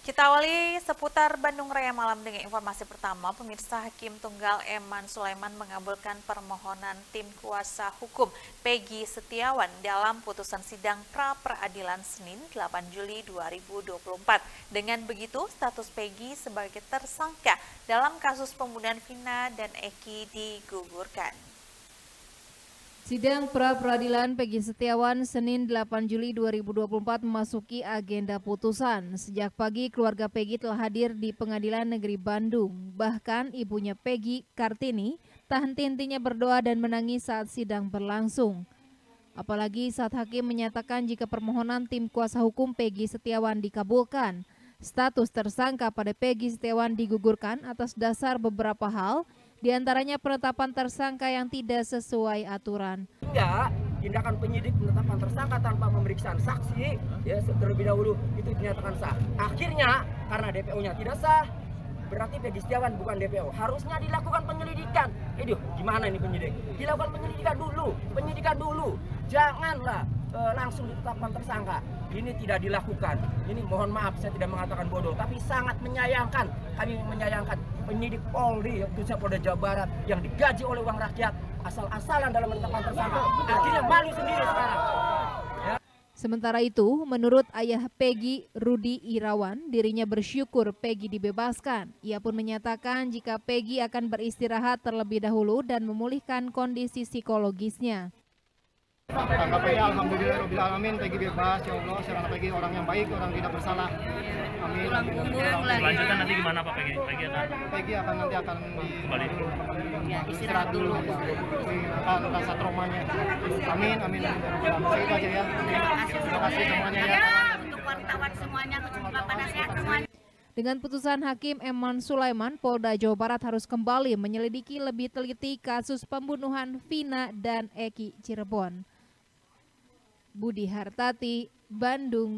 Kita awali seputar Bandung Raya malam dengan informasi pertama. Pemirsa, Hakim Tunggal Eman Sulaiman mengabulkan permohonan tim kuasa hukum Peggy Setiawan dalam putusan sidang pra-peradilan Senin 8 Juli 2024. Dengan begitu, status Peggy sebagai tersangka dalam kasus pembunuhan Vina dan Eki digugurkan. Sidang pra-peradilan Peggy Setiawan Senin 8 Juli 2024 memasuki agenda putusan. Sejak pagi keluarga Peggy telah hadir di Pengadilan Negeri Bandung. Bahkan ibunya Peggy, Kartini, tak henti-hentinya berdoa dan menangis saat sidang berlangsung. Apalagi saat hakim menyatakan jika permohonan tim kuasa hukum Peggy Setiawan dikabulkan, status tersangka pada Peggy Setiawan digugurkan atas dasar beberapa hal, di antaranya penetapan tersangka yang tidak sesuai aturan. Hingga tindakan penyidik penetapan tersangka tanpa pemeriksaan saksi ya terlebih dahulu itu dinyatakan sah. Akhirnya karena DPO-nya tidak sah, berarti Peggy Setiawan bukan DPO. Harusnya dilakukan penyelidikan. Gimana ini penyidik? Dilakukan penyidikan dulu. Janganlah langsung ditetapkan tersangka. Ini tidak dilakukan. Ini mohon maaf, saya tidak mengatakan bodoh, tapi sangat menyayangkan. Kami menyayangkan penyidik Polri, khususnya Polda Jawa Barat yang digaji oleh uang rakyat asal-asalan dalam menetapkan tersangka. Akhirnya malu sendiri sekarang. Ya. Sementara itu, menurut ayah Peggy, Rudi Irawan, dirinya bersyukur Peggy dibebaskan. Ia pun menyatakan jika Peggy akan beristirahat terlebih dahulu dan memulihkan kondisi psikologisnya. Tanggapannya alhamdulillah rabbil alamin, Peggy bebas ya Allah. Serana Peggy orang yang baik, orang tidak bersalah. Amin. Lanjutkan nanti gimana Pak Peggy? Peggy akan kembali ya, istirahat dulu. Akan rasa traumanya. Amin. Saya itu aja ya. Terima kasih semuanya ya. Untuk wartawan semuanya, semoga pada sehat semuanya. Dengan putusan Hakim Eman Sulaiman, Polda Jawa Barat harus kembali menyelidiki lebih teliti kasus pembunuhan Vina dan Eki Cirebon. Budi Hartati, Bandung.